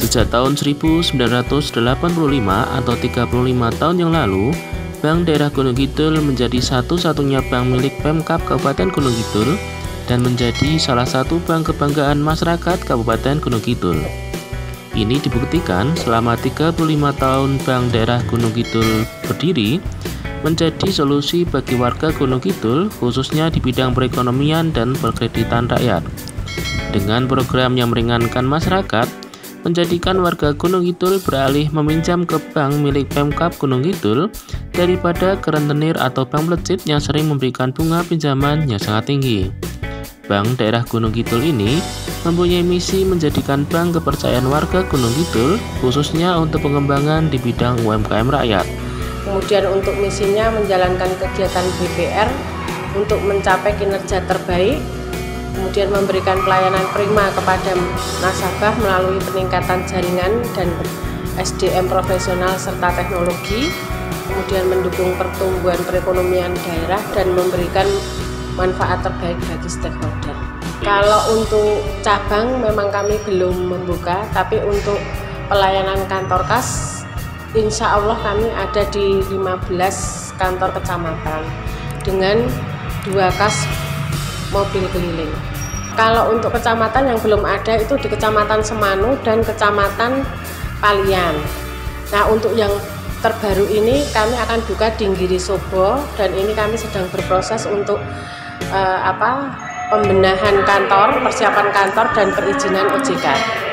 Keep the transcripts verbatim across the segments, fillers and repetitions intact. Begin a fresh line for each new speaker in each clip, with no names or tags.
Sejak tahun seribu sembilan ratus delapan puluh lima atau tiga puluh lima tahun yang lalu, Bank Daerah Gunung Kidul menjadi satu-satunya bank milik Pemkab Kabupaten Gunung Kidul dan menjadi salah satu bank kebanggaan masyarakat Kabupaten Gunung Kidul. Ini dibuktikan selama tiga puluh lima tahun Bank Daerah Gunung Kidul berdiri, menjadi solusi bagi warga Gunung Kidul khususnya di bidang perekonomian dan perkreditan rakyat. Dengan program yang meringankan masyarakat, menjadikan warga Gunung Kidul beralih meminjam ke bank milik Pemkab Gunung Kidul daripada ke rentenir atau bank melejit yang sering memberikan bunga pinjaman yang sangat tinggi. Bank Daerah Gunung Kidul ini mempunyai misi menjadikan bank kepercayaan warga Gunung Kidul khususnya untuk pengembangan di bidang U M K M rakyat.
Kemudian untuk misinya menjalankan kegiatan B P R untuk mencapai kinerja terbaik, kemudian memberikan pelayanan prima kepada nasabah melalui peningkatan jaringan dan S D M profesional serta teknologi, kemudian mendukung pertumbuhan perekonomian daerah dan memberikan manfaat terbaik bagi stakeholder. Kalau untuk cabang memang kami belum membuka, tapi untuk pelayanan kantor kas insya Allah kami ada di lima belas kantor kecamatan dengan dua kas mobil keliling. Kalau untuk kecamatan yang belum ada itu di Kecamatan Semanu dan Kecamatan Palian. Nah, untuk yang terbaru ini kami akan buka di Girisobo dan ini kami sedang berproses untuk uh, apa pembenahan kantor, persiapan kantor dan perizinan O J K.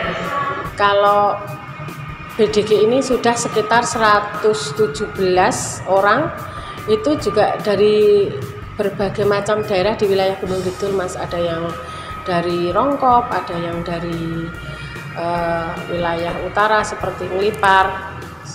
Kalau B D G ini sudah sekitar seratus tujuh belas orang, itu juga dari berbagai macam daerah di wilayah Gunung Kidul, Mas. Ada yang dari Rongkop, ada yang dari uh, wilayah utara seperti Ngelipar,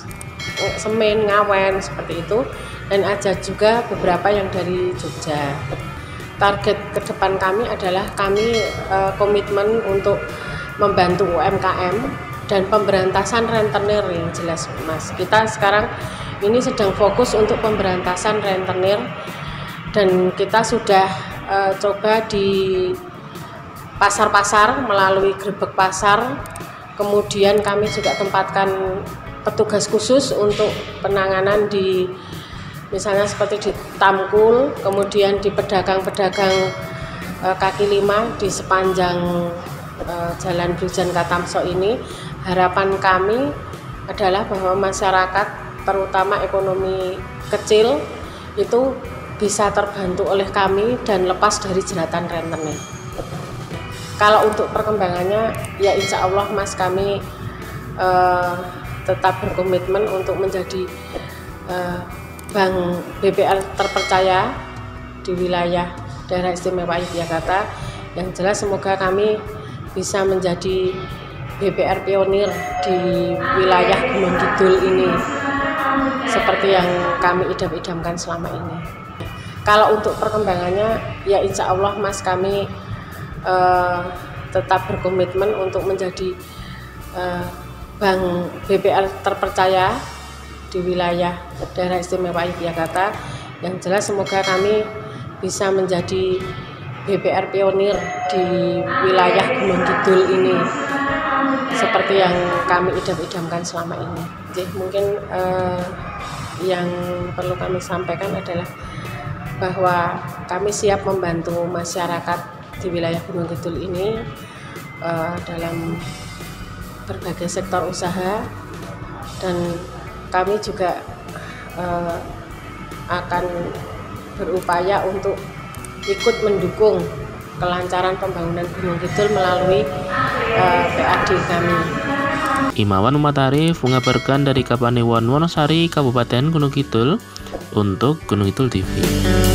Semen, Ngawen, seperti itu, dan ada juga beberapa yang dari Jogja. Target ke depan kami adalah kami uh, komitmen untuk membantu U M K M dan pemberantasan rentenir yang jelas, Mas. Kita sekarang ini sedang fokus untuk pemberantasan rentenir dan kita sudah uh, coba di pasar-pasar melalui gerbek pasar, kemudian kami juga tempatkan petugas khusus untuk penanganan di misalnya seperti di Tamkul, kemudian di pedagang-pedagang uh, kaki lima di sepanjang uh, Jalan Brujan Katamso ini. Harapan kami adalah bahwa masyarakat terutama ekonomi kecil itu bisa terbantu oleh kami dan lepas dari jeratan rentenir. Kalau untuk perkembangannya ya insya Allah, Mas, kami uh, tetap berkomitmen untuk menjadi uh, bank B P R terpercaya di wilayah Daerah Istimewa Yogyakarta. Yang jelas semoga kami bisa menjadi B P R pionir di wilayah Gunung Kidul ini seperti yang kami idam-idamkan selama ini. Kalau untuk perkembangannya ya insya Allah, Mas, kami uh, tetap berkomitmen untuk menjadi uh, bank B P R terpercaya di wilayah Daerah Istimewa Yogyakarta. Yang jelas semoga kami bisa menjadi B P R pionir di wilayah Gunung Kidul ini seperti yang kami idam-idamkan selama ini. Jadi mungkin eh, yang perlu kami sampaikan adalah bahwa kami siap membantu masyarakat di wilayah Gunung Kidul ini eh, dalam berbagai sektor usaha, dan kami juga eh, akan berupaya untuk ikut mendukung kelancaran pembangunan Gunung Kidul melalui uh, P A D kami.
Imawan Muhammad Arif mengabarkan dari Kapanewon Wonosari, Kabupaten Gunung Kidul untuk Gunung Kidul T V.